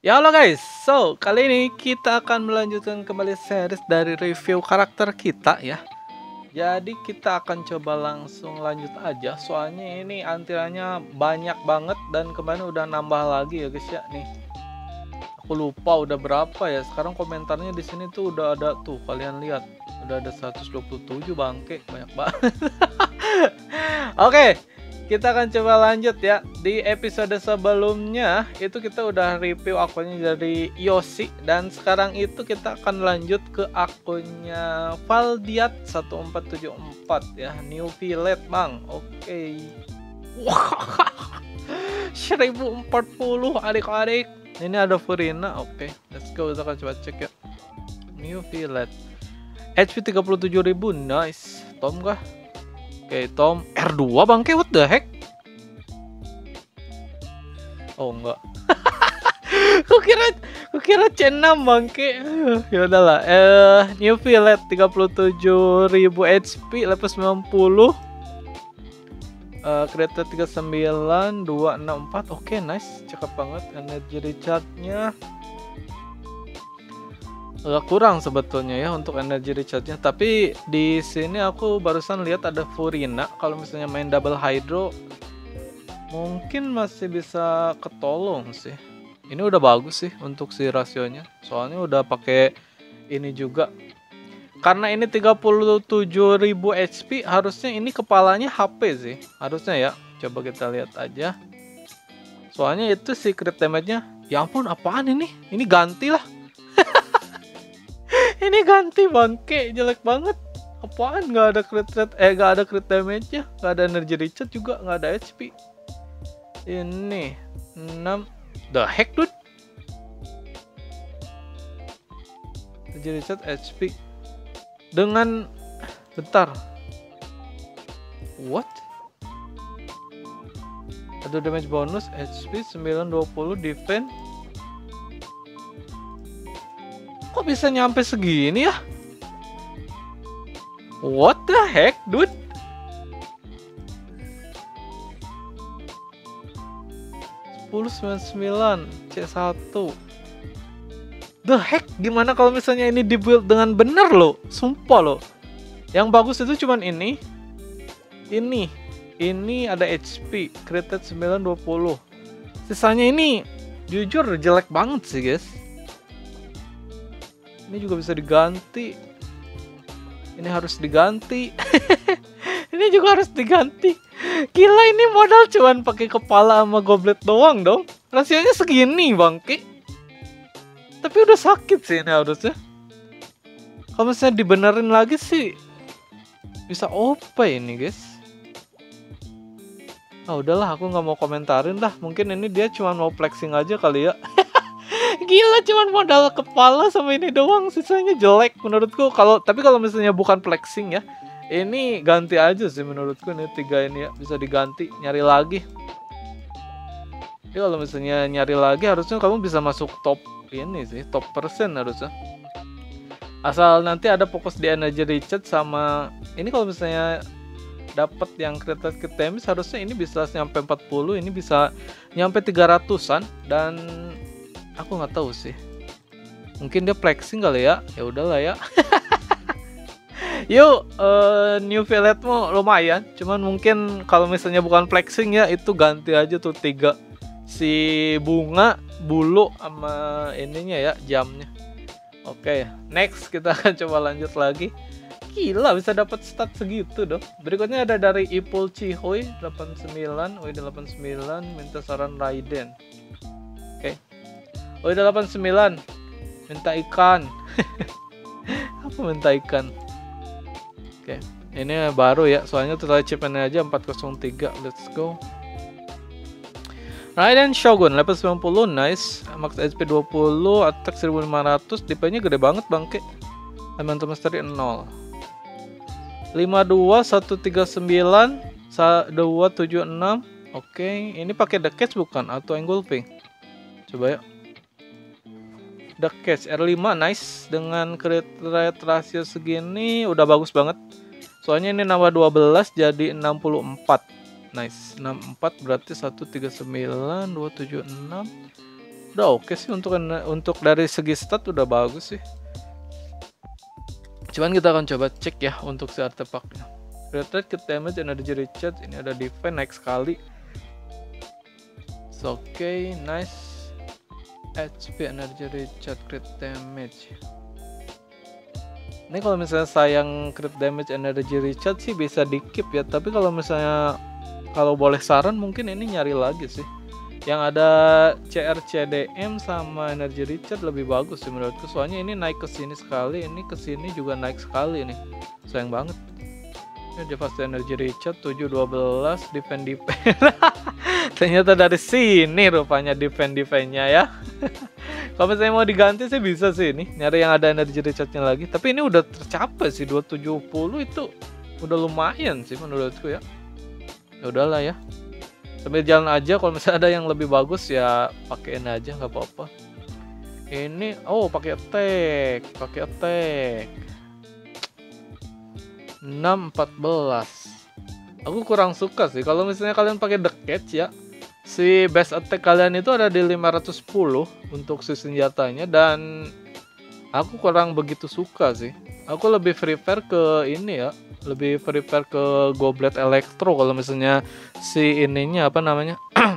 Ya halo guys, so kali ini kita akan melanjutkan kembali series dari review karakter kita ya. Jadi kita akan coba langsung lanjut aja, soalnya ini antriannya banyak banget dan kemarin udah nambah lagi ya guys ya nih. Aku lupa udah berapa ya, sekarang komentarnya di sini tuh udah ada tuh, kalian lihat. Udah ada 127 bangke, banyak banget. Oke, kita akan coba lanjut ya. Di episode sebelumnya itu kita udah review akunnya dari Yoshi, dan sekarang itu kita akan lanjut ke akunnya Valdiat 1474 ya, New Village Bang. Oke. Wah, 1040 adik-adik. Ini ada Furina. Oke, let's go, kita akan coba cek ya. New Village. HP 37.000, nice. Tom kah? Oke, Tom R2 bangke, what the heck? Oh enggak. Kukira C6 bangke. Ya udahlah. New Village 37.000 HP, level 90. Kereta 39264. Oke, nice. Cakep banget. Energy recharge-nya agak kurang sebetulnya ya untuk energy recharge-nya, tapi di sini aku barusan lihat ada Furina. Kalau misalnya main double hydro mungkin masih bisa ketolong sih. Ini udah bagus sih untuk si rasionya, soalnya udah pakai ini juga. Karena ini 37.000 HP, harusnya ini kepalanya HP sih harusnya ya. Coba kita lihat aja, soalnya itu secret damage-nya. Ya ampun, apaan ini ganti lah. Ini ganti bangke, jelek banget. Apaan, nggak ada crit rate, nggak ada crit damage-nya, nggak ada energy recharge juga, nggak ada HP. Ini 6, the heck dude. Energy recharge HP dengan bentar. What? Ada damage bonus, HP 920, defense. Kok bisa nyampe segini ya? What the heck, dude? C1. The heck, gimana kalau misalnya ini dibuild dengan benar loh? Sumpah loh. Yang bagus itu cuman ini. Ini ada HP, created 920. Sisanya ini jujur jelek banget sih, guys. Ini juga bisa diganti. Ini harus diganti. Ini juga harus diganti. Gila, ini modal cuman pakai kepala sama goblet doang dong. Rasionya segini bangke. Tapi udah sakit sih ini harusnya. Kalau misalnya dibenerin lagi sih bisa OP ini guys. Ah udahlah, aku nggak mau komentarin dah. Mungkin ini dia cuma mau flexing aja kali ya. Gila, cuman modal kepala sama ini doang, sisanya jelek menurutku. Tapi kalau misalnya bukan flexing ya, ini ganti aja sih menurutku. Ini 3 ini ya bisa diganti, nyari lagi. Jadi kalau misalnya nyari lagi harusnya kamu bisa masuk top ini sih, top persen harusnya. Asal nanti ada fokus di energy recharge sama ini. Kalau misalnya dapat yang created damage, harusnya ini bisa nyampe 40, ini bisa nyampe 300-an, dan aku nggak tahu sih. Mungkin dia flexing kali ya. Ya udahlah ya. Yuk, New Village mu lumayan. Cuman mungkin kalau misalnya bukan flexing ya, itu ganti aja tuh 3. Si bunga, bulu, sama ininya ya, jamnya. Oke, next kita akan coba lanjut lagi. Gila, bisa dapat stat segitu dong. Berikutnya ada dari Ipul Cihoy 89, WD 89, minta saran Raiden. Oke. WD 89 minta ikan. Apa minta ikan? Oke, ini baru ya, soalnya total achievement aja 403. Let's go. Raiden Shogun level 90, nice. Max HP 20, attack 1500, DP-nya gede banget bangke. Elemental Mastery 0. 52 139 276. Oke, ini pakai the catch bukan auto engulfing. Coba ya. The catch R5, nice. Dengan crit rate ratio segini udah bagus banget. Soalnya ini nambah 12 jadi 64. Nice, 64 berarti 139 276. Udah oke sih untuk dari segi stat udah bagus sih. Cuman kita akan coba cek ya untuk si artefaknya. Crit rate, crit damage, energy recharge, ini ada defense naik sekali. Oke, nice. HP, energy recharge, crit damage. Ini kalau misalnya sayang crit damage, energy recharge sih bisa di keep ya. Tapi kalau misalnya kalau boleh saran mungkin ini nyari lagi sih. Yang ada CRCDM sama energy recharge lebih bagus sih menurutku. Soalnya ini naik ke sini sekali, ini ke sini juga naik sekali nih. Sayang banget. Ini dia pasti energy recharge 712 defend. Ternyata dari sini rupanya defend-nya ya. Kalau misalnya mau diganti sih bisa sih ini, nyari yang ada energy recharge-nya lagi. Tapi ini udah tercapai sih 270 itu udah lumayan sih menurutku ya. Ya udahlah ya. Sambil jalan aja, kalau misalnya ada yang lebih bagus ya pakein aja nggak apa-apa. Ini pakai attack. 614. Aku kurang suka sih kalau misalnya kalian pakai the catch ya. Si base attack kalian itu ada di 510 untuk si senjatanya dan aku kurang begitu suka sih. Aku lebih prefer ke ini ya. Lebih prefer ke Goblet Electro kalau misalnya si ininya apa namanya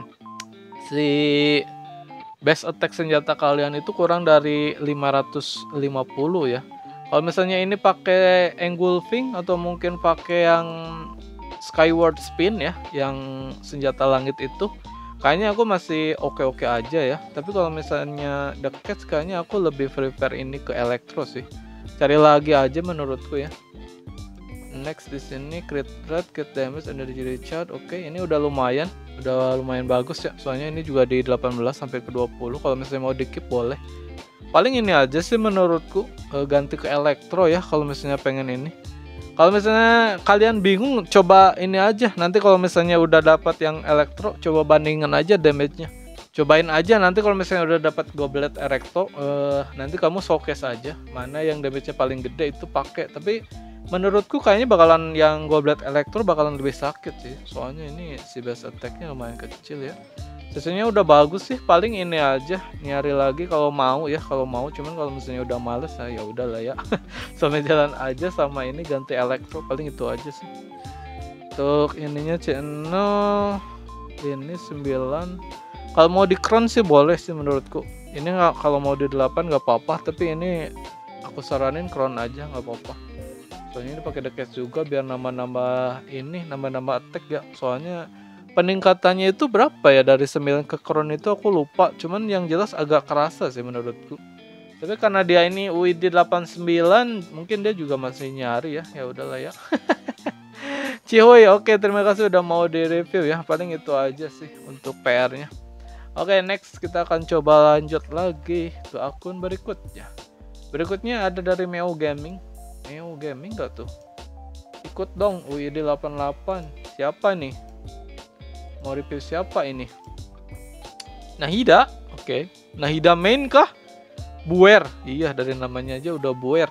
si base attack senjata kalian itu kurang dari 550 ya. Kalau misalnya ini pakai engulfing atau mungkin pakai yang skyward spin ya, yang senjata langit itu, kayaknya aku masih oke-oke aja ya. Tapi kalau misalnya the catch kayaknya aku lebih prefer ini ke Electro sih. Cari lagi aja menurutku ya. Next di sini crit rate, crit damage, energy recharge. Oke, ini udah lumayan bagus ya. Soalnya ini juga di 18 sampai ke 20. Kalau misalnya mau di keep boleh. Paling ini aja sih menurutku, ganti ke Electro ya kalau misalnya pengen ini. Kalau misalnya kalian bingung, coba ini aja. Nanti kalau misalnya udah dapat yang Electro, coba bandingin aja damage-nya. Cobain aja nanti kalau misalnya udah dapat Goblet Electro, nanti kamu showcase aja mana yang damage-nya paling gede itu pakai. Tapi menurutku kayaknya bakalan yang Goblet Electro bakalan lebih sakit sih. Soalnya ini si base attack-nya lumayan kecil ya. Sesuanya udah bagus sih, paling ini aja nyari lagi kalau mau ya, cuman kalau misalnya udah males ya udahlah ya. Sampai jalan aja sama ini ganti Electro, paling itu aja sih. Untuk ininya channel ini 9. Kalau mau di crown sih boleh sih menurutku. Ini nggak, kalau mau di 8 nggak apa-apa, tapi ini aku saranin crown aja nggak apa-apa. Soalnya ini pakai decade juga biar nambah-nambah attack ya. Soalnya peningkatannya itu berapa ya dari 9 ke crown itu aku lupa. Cuman yang jelas agak kerasa sih menurutku. Tapi karena dia ini UID 89, mungkin dia juga masih nyari ya. Ya udahlah ya. Cihoy, oke, terima kasih udah mau di review ya. Paling itu aja sih untuk PR-nya. Oke, next kita akan coba lanjut lagi ke akun berikutnya. Berikutnya ada dari Meo Gaming. Meo Gaming gak tuh? Ikut dong UID 88. Siapa nih? Mau review siapa ini? Nahida. Oke. Nahida main kah? Buer. Iya, dari namanya aja udah buer.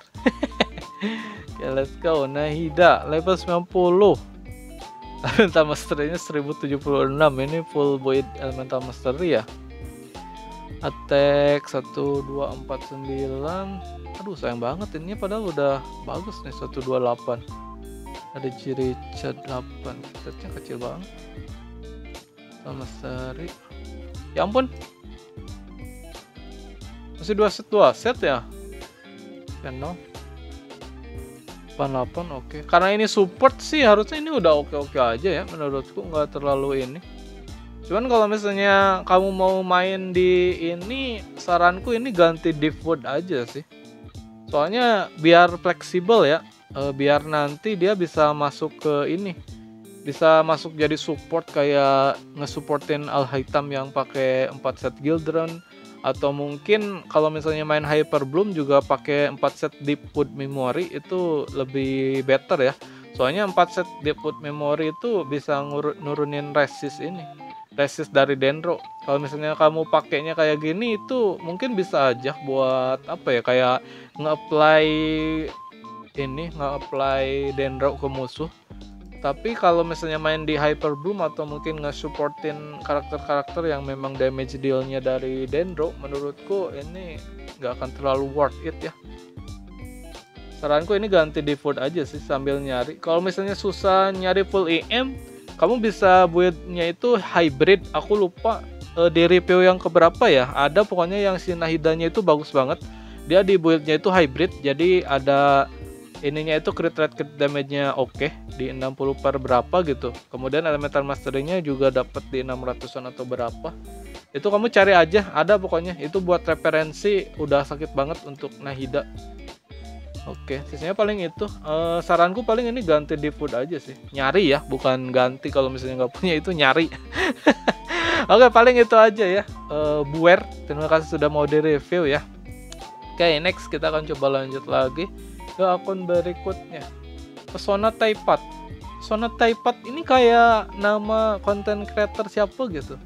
Oke, let's go. Nahida level 90. Elemental Mastery-nya 1076. Ini full void Elemental Mastery ya. Attack 1249. Aduh, sayang banget ini padahal udah bagus nih 128. Ada Richard 8. Statnya kecil banget. Sama seri. Ya ampun. Masih 2 set ya. Channel 88 oke. Karena ini support sih harusnya ini udah oke-oke aja ya menurutku, nggak terlalu ini. Cuman kalau misalnya kamu mau main di ini, saranku ini ganti default aja sih. Soalnya biar fleksibel ya, biar nanti dia bisa masuk ke ini, bisa masuk jadi support kayak ngesupportin Alhaitham yang pakai 4 set Gildron, atau mungkin kalau misalnya main Hyper Bloom juga pakai 4 set Deepwood Memory itu lebih better ya. Soalnya 4 set Deepwood Memory itu bisa nurunin resist dari Dendro. Kalau misalnya kamu pakainya kayak gini itu mungkin bisa aja buat apa ya, kayak nge-apply Dendro ke musuh. Tapi kalau misalnya main di Hyper Bloom atau mungkin nge-supportin karakter-karakter yang memang damage dealnya dari Dendro, menurutku ini nggak akan terlalu worth it ya. Saranku ini ganti default aja sih sambil nyari. Kalau misalnya susah nyari full EM, kamu bisa build-nya itu hybrid. Aku lupa di review yang keberapa ya. Ada pokoknya yang si Nahidanya itu bagus banget. Dia di build-nya itu hybrid, jadi ada ininya itu crit rate, crit damage-nya oke di 60 per berapa gitu. Kemudian elemental mastery-nya juga dapat di 600-an atau berapa. Itu kamu cari aja, ada pokoknya. Itu buat referensi udah sakit banget untuk Nahida. Oke, sisanya paling itu. Saranku paling ini ganti default aja sih. Nyari ya, bukan ganti. Kalau misalnya nggak punya itu nyari. Oke, paling itu aja ya. Buer, terima kasih sudah mau di-review ya. Oke, next kita akan coba lanjut lagi ke akun berikutnya. Pesona Taipat. Pesona Taipat ini kayak nama konten creator siapa gitu.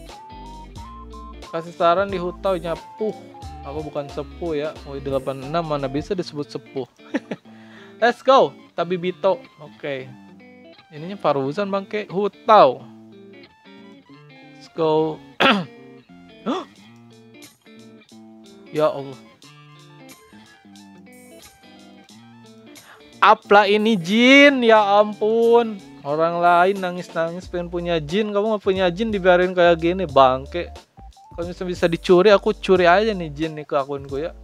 Kasih saran di Hutau nyapuh. Aku bukan sepuh ya. WD 86 mana bisa disebut sepuh. Let's go. Tabibito. Oke. Ininya Faruzan bangke. Hutau. Let's go. Ya Allah. Apla ini Jin, ya ampun. Orang lain nangis-nangis pengen punya Jin, kamu nggak punya Jin dibiarin kayak gini, bangke. Kalau misalnya bisa dicuri, aku curi aja nih Jin nih ke akunku ya.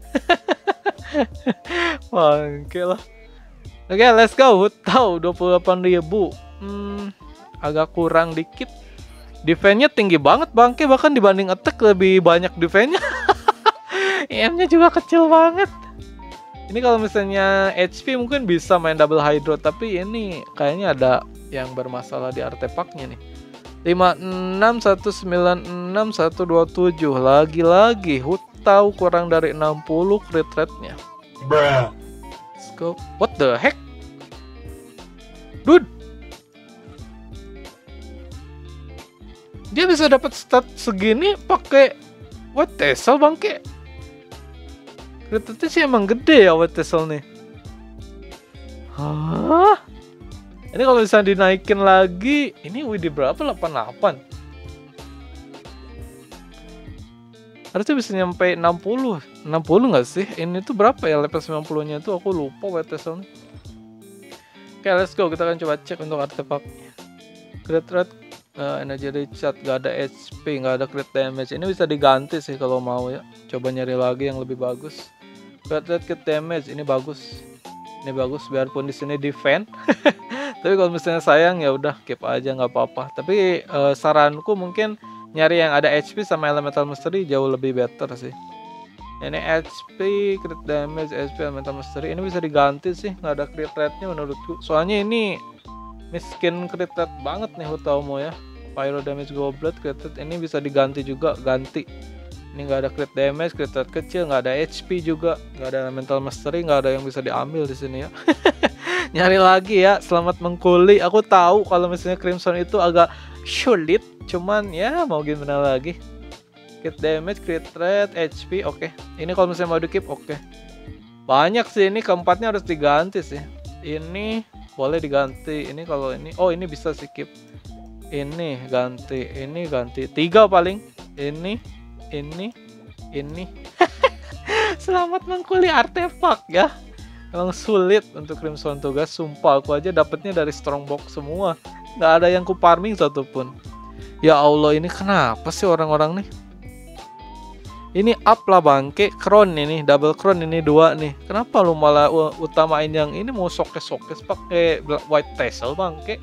Bangke lah. Oke, let's go. Tahu 28.000. Agak kurang dikit. Defense-nya tinggi banget bangke, bahkan dibanding attack lebih banyak defense-nya. EM-nya juga kecil banget. Ini kalau misalnya HP mungkin bisa main double hydro, tapi ini kayaknya ada yang bermasalah di artefaknya nih. 56 196 127 lagi-lagi Hutau kurang dari 60 crit rate-nya. Let's go. What the heck? Dude. Dia bisa dapat stat segini pakai White Tassel bangke. Crit-nya sih emang gede ya White Tassel nih. Hah? Ini kalau bisa dinaikin lagi, ini WD berapa? 88. Harusnya bisa nyampe 60. 60 nggak sih? Ini tuh berapa ya level 90-nya tuh? Aku lupa White Tassel nih. Oke, let's go. Kita akan coba cek untuk artefaknya. Crit rate, energy recharge, gak ada HP, gak ada crit damage. Ini bisa diganti sih kalau mau ya. Coba nyari lagi yang lebih bagus. Crit rate, crit damage, ini bagus. Ini bagus biarpun di sini defend. Tapi kalau misalnya sayang ya udah keep aja nggak apa-apa. Tapi saranku mungkin nyari yang ada HP sama elemental mystery jauh lebih better sih. Ini HP, crit damage, HP, elemental mystery ini bisa diganti sih, nggak ada crit rate-nya menurutku. Soalnya ini miskin crit rate banget nih Hutaumo ya. Pyro damage goblet, crit rate ini bisa diganti juga, ganti. Ini nggak ada crit damage, crit rate kecil, nggak ada HP juga, nggak ada elemental mystery, nggak ada yang bisa diambil di sini ya. Nyari lagi ya, selamat mengkuli. Aku tahu kalau misalnya Crimson itu agak sulit, cuman ya mau gimana lagi. Crit damage, crit rate, HP, oke. Ini kalau misalnya mau di keep, oke. Banyak sih ini, keempatnya harus diganti sih. Ini boleh diganti. Ini kalau ini, oh ini bisa sih keep. Ini ganti, ini ganti. 3 paling. Ini. Selamat mengkuli artefak ya. Emang sulit untuk Crimson tugas, sumpah aku aja dapetnya dari Strongbox semua. Nggak ada yang ku farming satupun. Ya Allah, ini kenapa sih orang-orang nih? Ini up lah bangke, crown ini, double crown ini 2 nih. Kenapa lu malah utamain yang ini mau sokes-sokes pakai White Tassel bangke?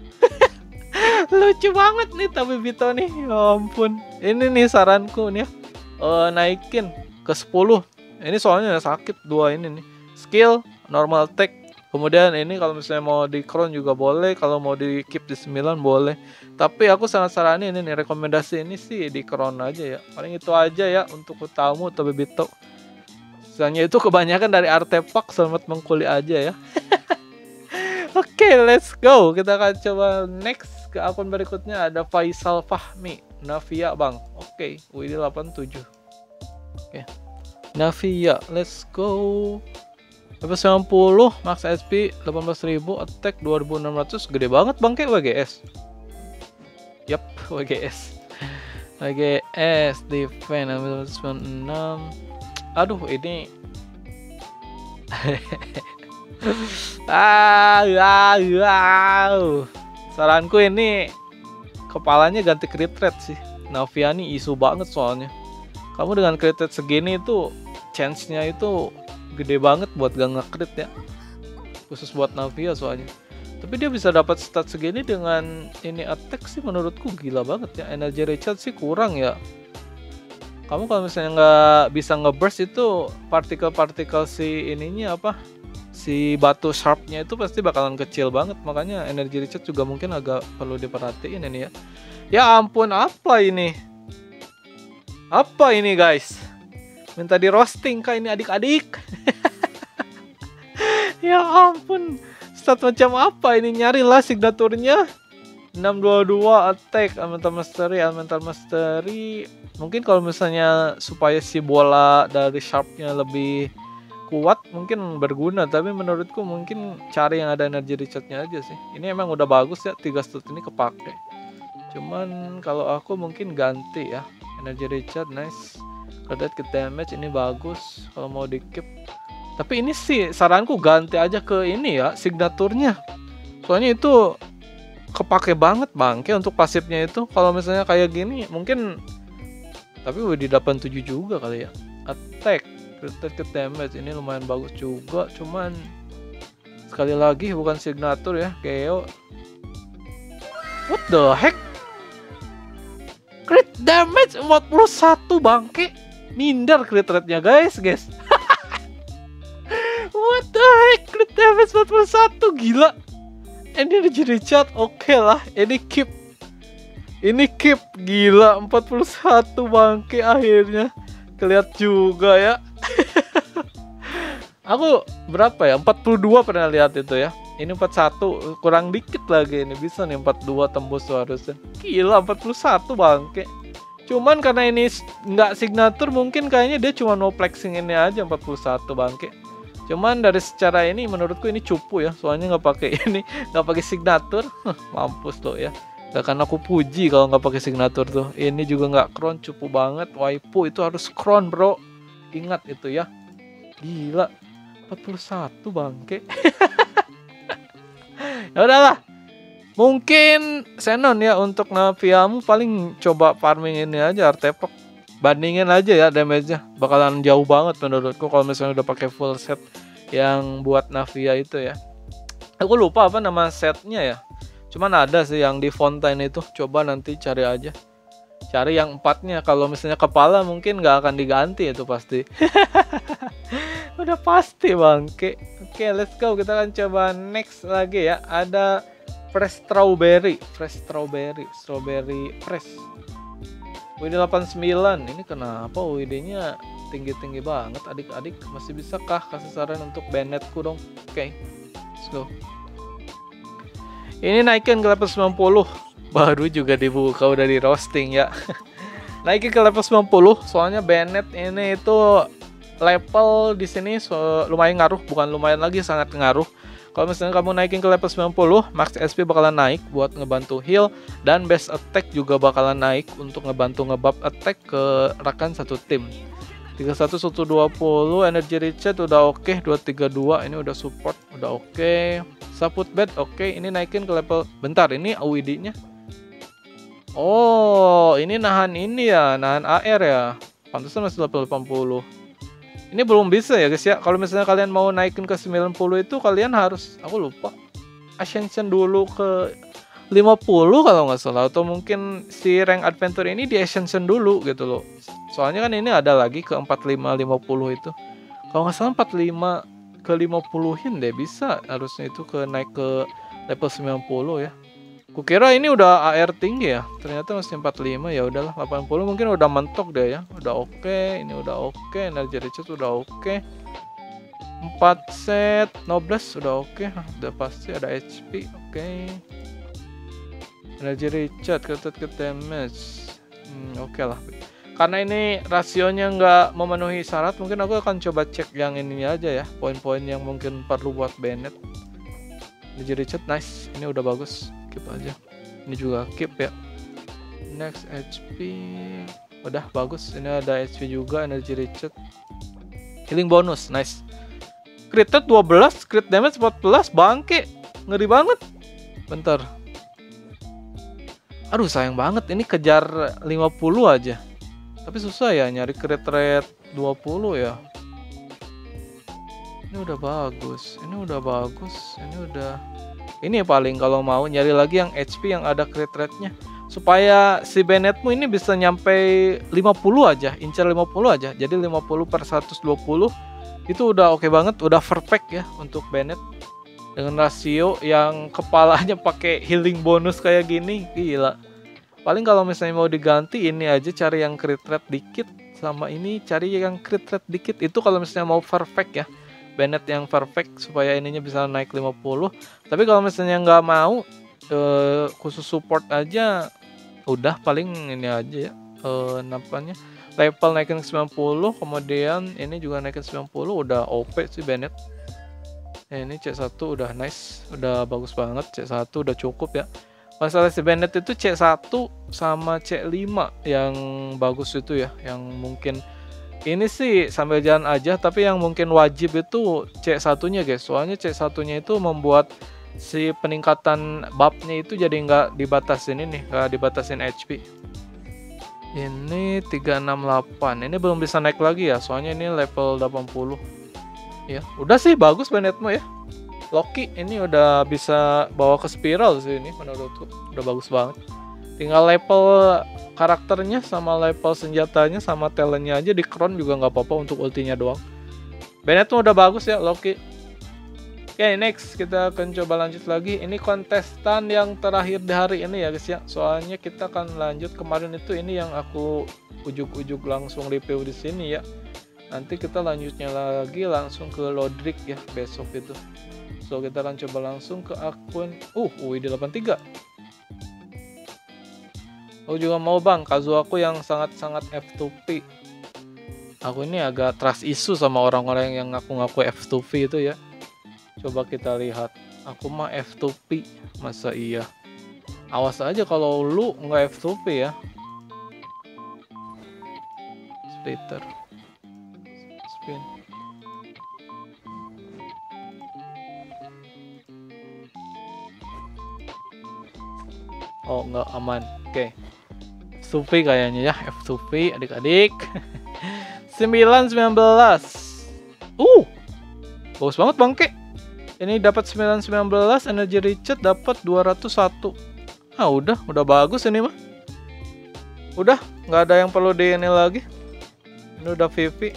Lucu banget nih tapi Bito nih, ya ampun. Ini nih saranku nih ya, naikin ke 10. Ini soalnya sakit 2 ini nih. Skill, normal attack. Kemudian ini kalau misalnya mau di crown juga boleh, kalau mau di keep di 9 boleh. Tapi aku sangat saranin ini nih, rekomendasi ini sih di crown aja ya. Paling itu aja ya untuk Hutaumo atau Bito. Soalnya itu kebanyakan dari artefak, selamat mengkuli aja ya. Oke, let's go. Kita akan coba next ke akun berikutnya, ada Faisal Fahmi, Navia bang. Oke, WD 87. Oke, Navia, let's go. Level 90, max HP 18.000, attack 2.600, gede banget bangke WGS. Yap, WGS. WGS, defense 96. Aduh, ini saranku ini kepalanya ganti crit rate sih. Navia nih isu banget soalnya. Kamu dengan crit rate segini itu chance-nya itu gede banget buat gak nge-crit ya. Khusus buat Navia soalnya. Tapi dia bisa dapat stat segini dengan ini attack sih menurutku gila banget ya. Energy recharge sih kurang ya. Kamu kalau misalnya nggak bisa ngeburst itu partikel-partikel si ininya apa? Si batu sharpnya itu pasti bakalan kecil banget. Makanya energy recharge juga mungkin agak perlu diperhatiin ini ya. Ya ampun, apa ini? Apa ini guys? Minta di roasting kah ini adik-adik? Ya ampun, stat macam apa ini? Nyarilah signaturnya. 622 attack, elemental mastery. Mungkin kalau misalnya supaya si bola dari sharpnya lebih kuat mungkin berguna, tapi menurutku mungkin cari yang ada energy recharge-nya aja sih. Ini emang udah bagus ya, 3 stat ini kepake. Cuman kalau aku mungkin ganti ya. Energy recharge nice. Credit ke damage ini bagus kalau mau di keep. Tapi ini sih saranku ganti aja ke ini ya, signaturnya. Soalnya itu kepake banget bangke untuk pasifnya itu. Kalau misalnya kayak gini mungkin, tapi udah di 87 juga kali ya. Attack, credit ke damage ini lumayan bagus juga. Cuman sekali lagi bukan signatur ya, Geo. What the heck? Crit damage 41 bangke. Minder crit rate-nya guys. What the heck, crit damage 41, gila. Ini jadi chat, oke lah. Ini keep gila 41 bangke akhirnya. Kelihat juga ya. Aku berapa ya? 42 pernah lihat itu ya. Ini 41, kurang dikit lagi ini, bisa nih 42 tembus tuh harusnya. Gila 41 bangke. Cuman karena ini nggak signatur mungkin kayaknya dia cuma no flexing ini aja 41 bangke. Cuman dari secara ini menurutku ini cupu ya, soalnya nggak pakai ini, nggak pakai signatur. Mampus tuh ya. Gak kan aku puji kalau nggak pakai signatur tuh. Ini juga nggak crown, cupu banget. Waipu itu harus crown bro. Ingat itu ya. Gila 41 bangke. Ya udahlah. Mungkin Xenon ya untuk Naviamu paling coba farming ini aja artefak. Bandingin aja ya damage-nya. Bakalan jauh banget menurutku kalau misalnya udah pakai full set yang buat Navia itu ya. Aku lupa apa nama setnya ya. Cuman ada sih yang di Fontaine itu. Coba nanti cari aja. Cari yang 4-nya. Kalau misalnya kepala mungkin nggak akan diganti itu pasti. Udah pasti bangke. Oke, let's go. Kita akan coba next lagi ya. Ada fresh strawberry fresh. WD 89. Ini kenapa WD-nya tinggi-tinggi banget adik-adik? Masih bisakah kasih saran untuk Bennetku dong? Oke, let's go. Ini naikin ke level 90. Baru juga dibuka udah di roasting ya. Naikin ke level 90 soalnya Bennett ini itu level di sini lumayan ngaruh, bukan lumayan lagi, sangat ngaruh. Kalau misalnya kamu naikin ke level 90, max SP bakalan naik buat ngebantu heal, dan base attack juga bakalan naik untuk ngebantu ngebuff attack ke rekan satu tim. 31 120, energy recharge udah oke, 232 ini udah support, udah oke. Saput bed oke, ini naikin ke level, bentar ini AWD-nya. Oh, ini nahan ini ya, nahan AR ya. Pantesan masih level 80. Ini belum bisa ya guys ya. Kalau misalnya kalian mau naikin ke 90 itu kalian harus, aku lupa, ascension dulu ke 50 kalau nggak salah. Atau mungkin si rank adventure ini di ascension dulu gitu loh. Soalnya kan ini ada lagi ke 45 50 itu. Kalau nggak salah 45 ke 50-in deh bisa harusnya itu ke naik ke level 90 ya. Kukira ini udah AR tinggi ya, ternyata masih 45. Ya udahlah, 80 mungkin udah mentok deh ya. Udah oke, ini udah oke, energy recharge udah oke. 4 set noblesse udah oke, udah pasti ada HP, oke. Energy recharge, credit ke damage. Oke lah. Karena ini rasionya nggak memenuhi syarat, mungkin aku akan coba cek yang ininya aja ya, poin-poin yang mungkin perlu buat Bennett. Energy Richard nice, ini udah bagus, keep aja. Ini juga keep ya. Next HP udah bagus, ini ada HP juga, Energy Richard. Healing bonus nice. Crit rate 12, crit damage 14, bangke, ngeri banget. Bentar. Aduh sayang banget, ini kejar 50 aja. Tapi susah ya nyari crit rate 20 ya. Ini udah bagus, ini udah bagus, ini udah. Ini paling kalau mau nyari lagi yang HP yang ada crit rate-nya. Supaya si Bennettmu ini bisa nyampe 50 aja, incar 50 aja. Jadi 50 per 120 itu udah oke banget, udah perfect ya untuk Bennett. Dengan rasio yang kepalanya pakai healing bonus kayak gini, gila. Paling kalau misalnya mau diganti ini aja, cari yang crit rate dikit, sama ini cari yang crit rate dikit. Itu kalau misalnya mau perfect ya, Bennett yang perfect supaya ininya bisa naik 50. Tapi kalau misalnya nggak mau, khusus support aja, udah paling ini aja ya, nampaknya level naikin 90, kemudian ini juga naikin 90, udah OP sih Bennett. Ini C1 udah nice, udah bagus banget. C1 udah cukup ya. Masalah si Bennett itu C1 sama C5 yang bagus itu ya, yang mungkin ini sih sambil jalan aja, tapi yang mungkin wajib itu C1-nya guys. Soalnya C1-nya itu membuat si peningkatan buff-nya itu jadi nggak dibatasin ini, nggak dibatasin HP. Ini 368, ini belum bisa naik lagi ya, soalnya ini level 80. Ya, udah sih bagus Bennettmu ya. Loki ini udah bisa bawa ke spiral sih ini menurutku, udah bagus banget. Tinggal level karakternya sama level senjatanya sama talentnya aja di crown juga nggak apa-apa untuk ultinya doang. Bennettmu udah bagus ya Loki. Oke, next kita akan coba lanjut lagi. Ini kontestan yang terakhir di hari ini ya guys ya. Soalnya kita akan lanjut kemarin itu, ini yang aku ujuk-ujuk langsung review di sini ya. Nanti kita lanjutnya lagi langsung ke Lodric ya besok itu. So kita akan coba langsung ke akun WD83. Aku juga mau bang Kazuha aku yang sangat-sangat F2P. Aku ini agak trust issue sama orang-orang yang ngaku-ngaku F2P itu ya. Coba kita lihat. Aku mah F2P, masa iya? Awas aja kalau lu nggak F2P ya. Splitter. Spin. Oh nggak aman. Oke. F2P kayaknya ya, F2P adik-adik. 919. Bagus banget bangke. Ini dapat 919, Energy Richard dapat 201. Udah bagus ini mah. Udah, nggak ada yang perlu di ini lagi. Ini udah VV.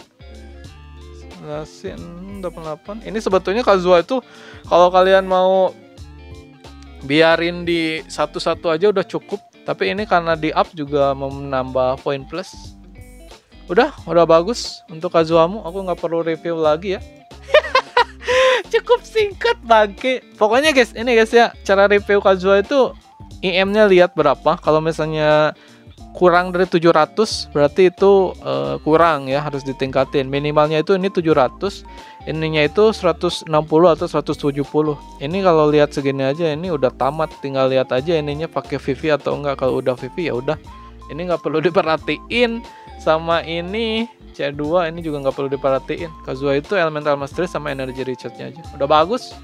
88. Ini sebetulnya Kazuha itu kalau kalian mau biarin di satu-satu aja udah cukup, tapi ini karena di up juga menambah poin plus. Udah bagus untuk Kazuhamu, aku nggak perlu review lagi ya. Cukup singkat bangke. Pokoknya guys, ini guys ya, cara review Kazuha itu IM-nya lihat berapa. Kalau misalnya kurang dari 700 berarti itu kurang ya, harus ditingkatin. Minimalnya itu ini 700, ininya itu 160 atau 170. Ini kalau lihat segini aja ini udah tamat, tinggal lihat aja ininya pakai VV atau enggak. Kalau udah VV ya udah, ini nggak perlu diperhatiin. Sama ini C2 ini juga nggak perlu diperhatiin. Kazuha itu Elemental Mastery sama Energy Richard-nya aja udah bagus.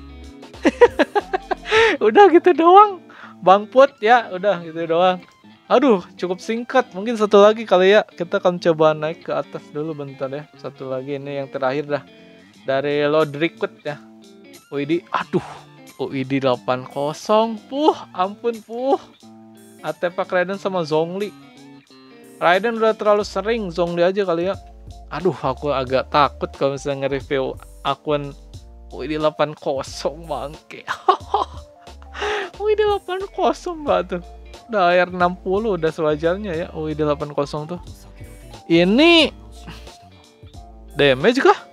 Udah gitu doang Bang Put ya, udah gitu doang. Aduh, cukup singkat. Mungkin satu lagi kali ya. Kita akan coba naik ke atas dulu bentar ya. Satu lagi, ini yang terakhir dah. Dari Lodric ya. WD, aduh. WD 80. Ampun. Artefak Raiden sama Zhongli. Raiden udah terlalu sering, Zhongli aja kali ya. Aduh, aku agak takut kalau misalnya nge-review akun WD 80 bangke. WD 80 mbak tuh. Udah air 60 udah sewajarnya ya WD 80 tuh. Ini damage kah?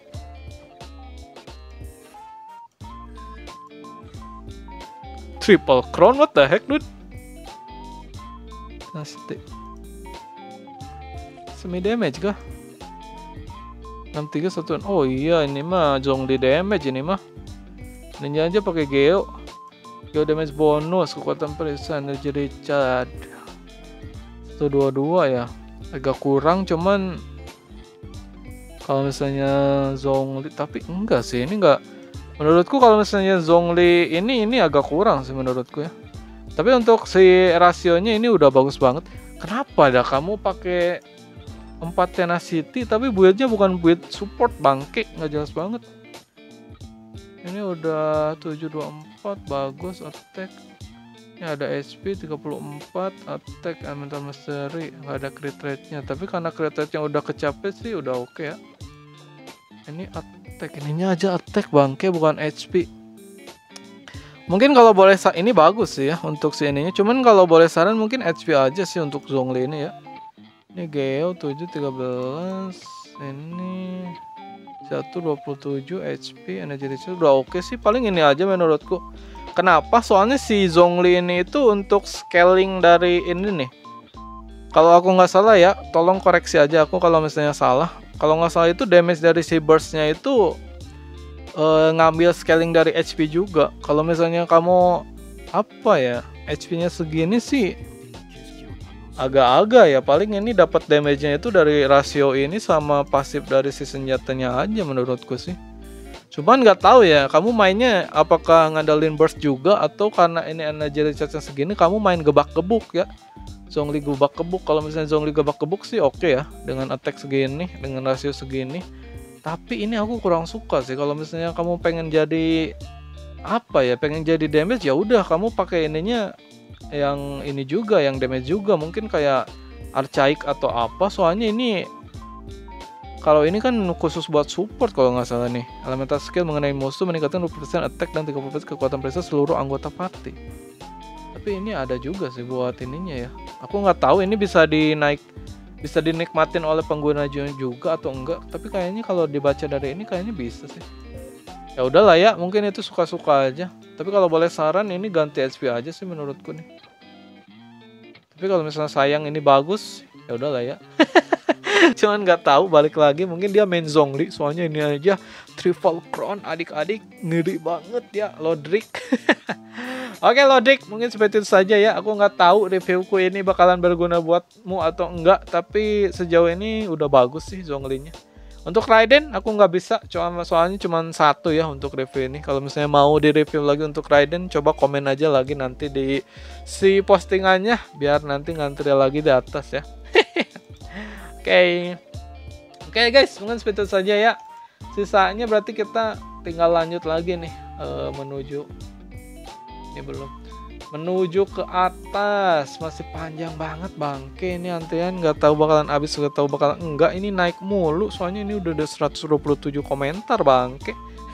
Triple crown, what the heck dude? Semi damage kah? 6311. Oh iya, ini mah Zhongli damage ini mah. Ninja aja pakai Geo. Geo damage bonus, kekuatan perisa, energi recharge. 122 ya. Agak kurang, cuman kalau misalnya Zhongli, tapi enggak sih, ini enggak. Menurutku kalau misalnya Zhongli ini agak kurang sih menurutku ya. Tapi untuk si rasionya ini udah bagus banget. Kenapa dah kamu pakai 4 tenacity tapi build-nya bukan build support, bangke, nggak jelas banget. Ini udah 724, bagus attack. Ini ada HP 34, attack, elemental mastery, nggak ada crit rate-nya. Tapi karena crit rate-nya udah kecapek sih udah oke ya. Ini attack, ininya aja attack bangke, bukan HP. Mungkin kalau boleh ini bagus sih ya untuk si ininya. Cuman kalau boleh saran mungkin HP aja sih untuk Zhongli ini ya. Ini Geo 713, ini 127 HP, energi recharge udah oke sih. Paling ini aja menurutku. Kenapa? Soalnya si Zhongli ini itu untuk scaling dari ini nih. Kalau aku nggak salah ya, tolong koreksi aja aku kalau misalnya salah. Kalau nggak salah itu damage dari si burst-nya itu ngambil scaling dari HP juga. Kalau misalnya kamu apa ya, HP-nya segini sih agak-agak ya, paling ini dapat damage-nya itu dari rasio ini sama pasif dari si senjatanya aja menurutku sih. Cuman nggak tahu ya, kamu mainnya apakah ngandalin burst juga atau karena ini energy recharge segini kamu main gebak-gebuk ya. Zhongli gebak-gebuk. Kalau misalnya Zhongli gebak-gebuk sih oke ya, dengan attack segini, dengan rasio segini. Tapi ini aku kurang suka sih. Kalau misalnya kamu pengen jadi apa ya, pengen jadi damage, ya udah kamu pakai ininya yang ini juga, yang damage juga, mungkin kayak Archaic atau apa. Soalnya ini kalau ini kan khusus buat support kalau nggak salah nih. Elemental skill mengenai musuh meningkatkan 20% attack dan 30% kekuatan preset seluruh anggota party. Tapi ini ada juga sih buat ininya ya. Aku nggak tahu ini bisa dinikmatin oleh pengguna juga atau enggak, tapi kayaknya kalau dibaca dari ini kayaknya bisa sih. Ya udahlah ya, mungkin itu suka-suka aja. Tapi kalau boleh saran ini ganti HP aja sih menurutku nih. Tapi kalau misalnya sayang ini bagus, ya udahlah ya. Cuman nggak tahu, balik lagi mungkin dia main Zhongli, soalnya ini aja Triple Crown adik-adik ngeri banget ya Lodric. Oke Lodric, mungkin seperti itu saja ya. Aku nggak tahu reviewku ini bakalan berguna buatmu atau enggak, tapi sejauh ini udah bagus sih Zhongli-nya. Untuk Raiden aku nggak bisa, soalnya cuma satu ya untuk review ini. Kalau misalnya mau di review lagi untuk Raiden, coba komen aja lagi nanti di si postingannya, biar nanti ngantri lagi di atas ya. Oke guys, mungkin seperti itu saja ya. Sisanya berarti kita tinggal lanjut lagi nih menuju ini belum menuju ke atas, masih panjang banget bangke ini antrian, nggak tahu bakalan habis, nggak tahu bakalan enggak. Ini naik mulu soalnya ini udah ada 127 komentar bangke.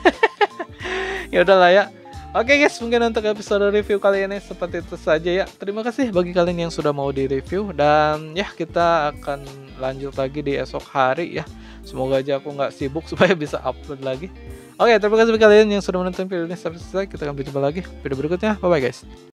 Ya udahlah ya. Oke guys, mungkin untuk episode review kali ini seperti itu saja ya. Terima kasih bagi kalian yang sudah mau di review, dan ya kita akan lanjut lagi di esok hari ya. Semoga aja aku nggak sibuk supaya bisa upload lagi. Oke, terima kasih bagi kalian yang sudah menonton video ini sampai selesai. Kita akan berjumpa lagi video berikutnya. Bye bye guys.